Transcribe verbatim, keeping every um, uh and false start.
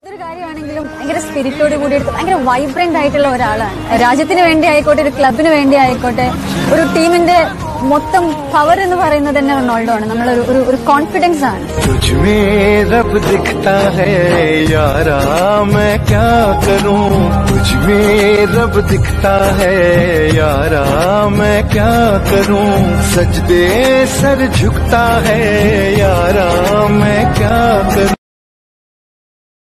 ഏതൊരു കാര്യമാണെങ്കിലും ഭയങ്കര സ്പിരിറ്റോട് കൂടി എടുത്ത് ഭയങ്കര വൈബ്രന്റ് ആയിട്ടുള്ള ഒരാളാണ്. രാജ്യത്തിന് വേണ്ടി ആയിക്കോട്ടെ, ഒരു ക്ലബിന് വേണ്ടി ആയിക്കോട്ടെ, ഒരു ടീമിന്റെ മൊത്തം പവർ എന്ന് പറയുന്നത് തന്നെ റൊണാൾഡോ ആണ്. നമ്മൾ ഒരു ഒരു കോൺഫിഡൻസ് ആണ്. तुझमें रब दिखता है यारा मैं क्या करूं, तुझमें रब दिखता है यारा मैं क्या करूं, सजदे सर झुकता है यारा मैं क्या करूं.